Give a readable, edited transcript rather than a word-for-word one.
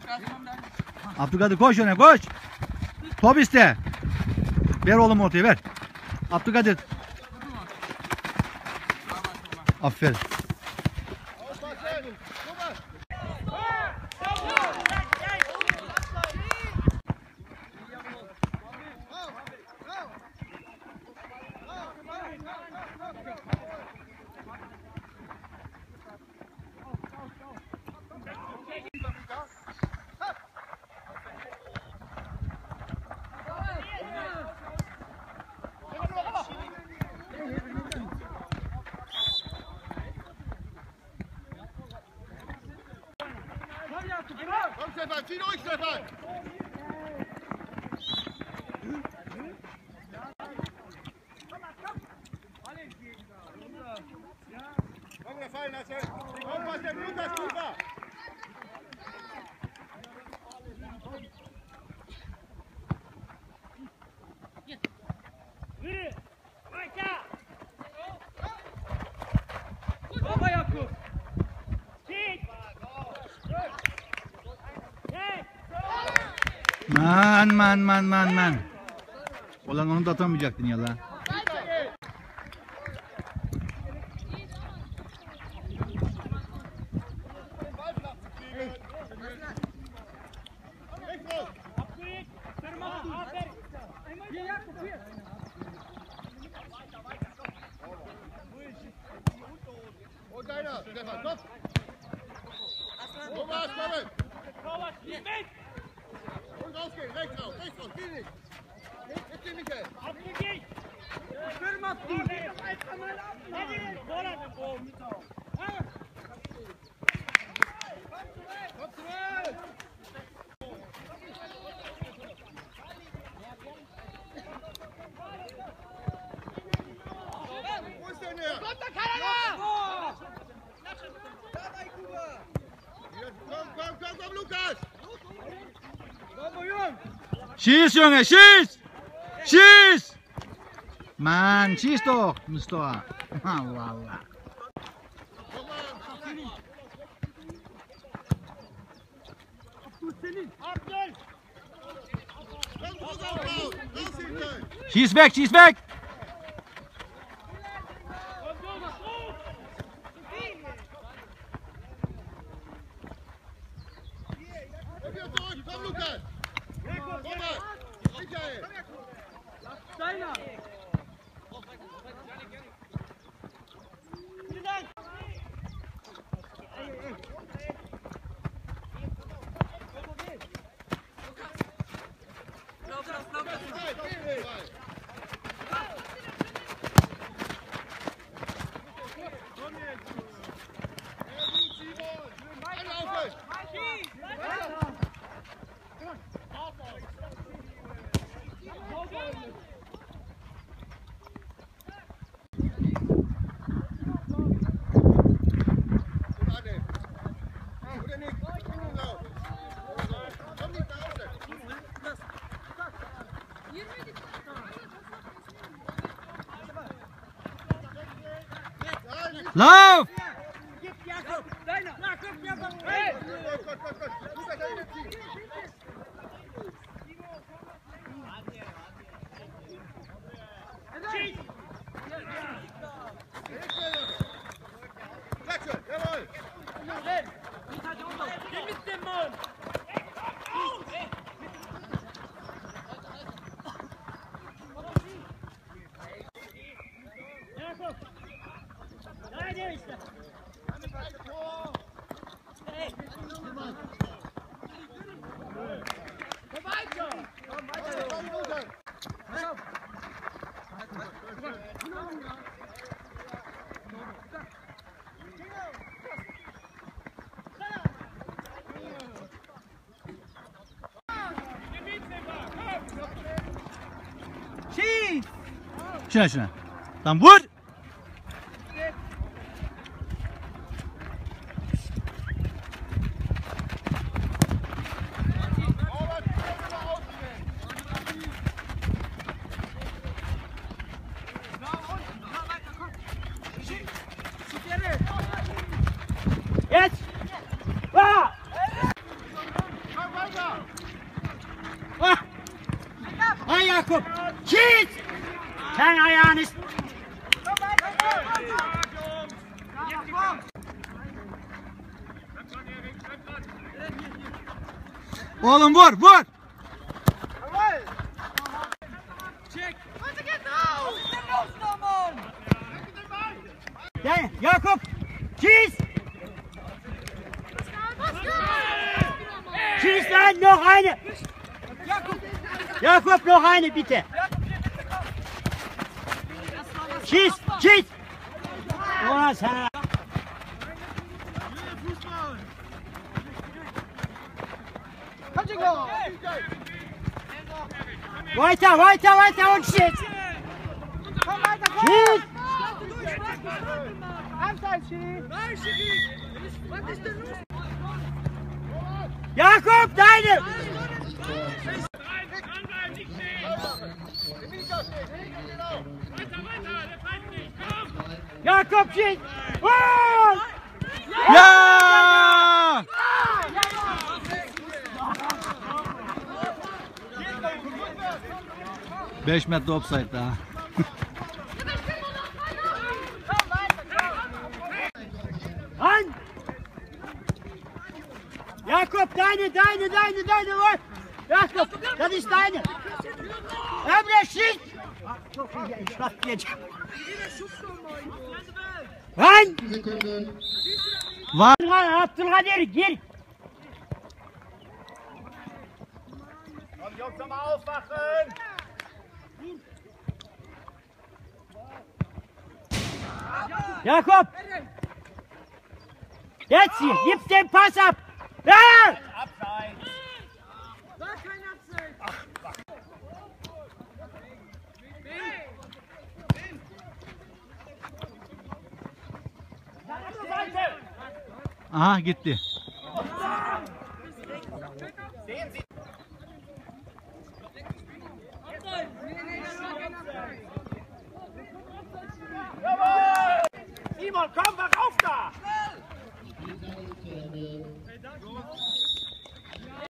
Abdülkadir koş öne koş. Top iste. Ver oğlum ortaya ver. Abdülkadir. Aferin. Komm Stefan, zieh durch Stefan! Komm wieder fallen lassen! Komm, was der Lukas tiefer! Man. Ulan onu da atamayacaktın ya lan. Und deiner, Stefan, komm! Thomas, kommen! Und rausgehen, rechts raus, geh nicht! Jetzt den Michael! Abgegeben! Firma, Komm zurück! Wo ist denn der? Kommt da keiner! Komm, Lukas! Schieß, Junge, schieß! Schieß! Mann, schieß doch, Mustafa. Allah Allah. Schieß weg, schieß weg! Komm, Lukas! Thomas! Michael! Steiner! Lauf! Şuna. Lan vur! Jetzt! Ah! Jakob, schieß! Kein Ayağını. Oğlum vur vur. Check. Gel Jakob, schieß! Schieß lan, noch eine! Jakob, noch eine bitte! Schieß, schieß! Oh, sana. Weiter, weiter, weiter und schieß! Schieß! Was ist denn los? Jakob, deine! Jakob, schieß! Oh! Ja! 5 metre offside daha. An! Jakob, deine, was? Jakob, das ist deine! Emre, schieß! Ach, çok iyi, ich lass dir. An! Var. Abdülkadir, gir! Komm, Jungs, nochmal aufwachen! Jakob! Jetzt hier, gib den Pass ab! Ja! Abseits! War kein Abseits. Aha gitti. Sehen Sie! Jawohl! Simon, komm, mach